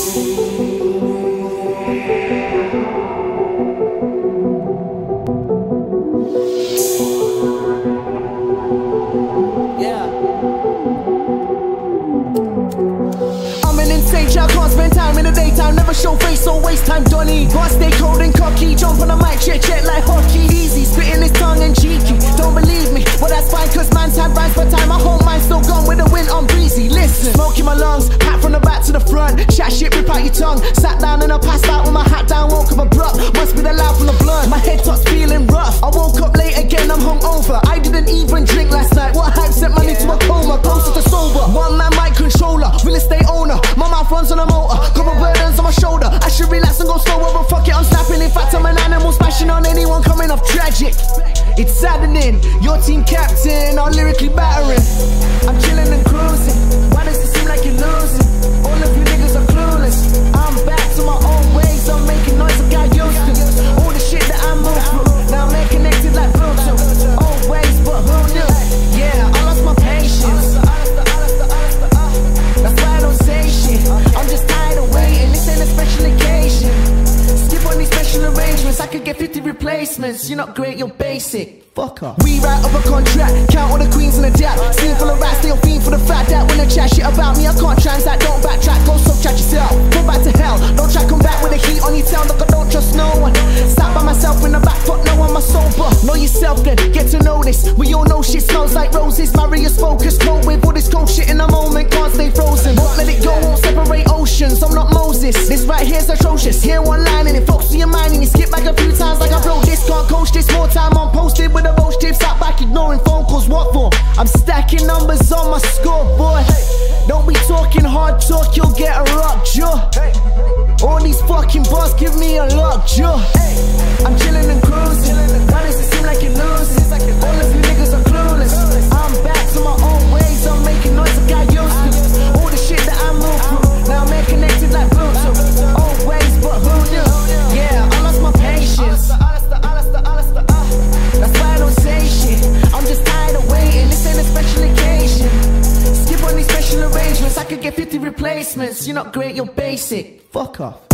Can't spend time in the daytime, never show face or waste time, Donny. Boss stay cold and cocky, jump on the mic, check like hockey. Easy, spitting his tongue and cheeky. Don't believe me, but that's fine, cause man's had rhymes for time. My whole mind's still gone with the wind on breezy. Listen, smoke in my lungs, hat from the back to the front. Chat shit, rip out your tongue. Sat down and I passed out with my hat down, woke up abrupt. Must be the loud from the blunt. My head top's feeling rough. I woke up late again, I'm hungover. I didn't even drink last night. What hype sent money to a coma, closer to sober. One man mic controller, real estate owner. My mouth runs on a motor, couple burdens on my shoulder. I should relax and go slower, but fuck it, I'm snapping. In fact, I'm an animal, smashing on anyone coming off tragic. It's saddening, your team captain, I'm lyrically battering. I'm chilling and cruising, why does it seem like you're losing? All of you niggas are clueless. I'm back to my old ways, I'm making noise like I used to. All the shit that I moved through, now I'm connected like Bluetooth. Old ways, but who knew? Yeah, I lost my patience. That's why I don't say shit, I'm just tired of waiting. This ain't a special occasion. Skip on these special arrangements, I could get 50 replacements. You're not great, you're basic. Fuck off. We write up a contract, count all the queens in the dap. Scene full of rats, still fiend for the fact that when they chat shit about me, I can't transact. Don't backtrack, go so chat yourself. Go back to hell, don't try come back with the heat on your tail. Look, I don't trust no one. Sat by myself in the back, fuck no one, my sober. Know yourself then, get to know this. We all know shit smells like roses. Marius focused, cold with all this cold shit in the moment. Can't stay frozen, won't let it go, won't separate oceans. I'm not Moses, this right here's atrocious. Hear one line and it focus to your mind and you skip back a few times like I wrote this. Can't coach this, more time on posted with a roast tip. Sat back ignoring phone calls, what for? I'm stacking numbers on my scoreboard. Don't be talking hard talk, you'll get a rock jaw. All these fucking bars give me a lock jaw. I'm chilling and cruising, why does it seem like you're losing? All of you niggas are clueless. I'm back to my own ways, I'm making noise like I used to. All the shit that I moved through, now I'm connected like Bluetooth. Old ways, but who knew? Yeah, I lost my patience. That's why I don't say shit, I'm just tired of waiting. This ain't a special occasion. Skip on these special arrangements, I could get 50 replacements. You're not great, you're basic. Fuck off.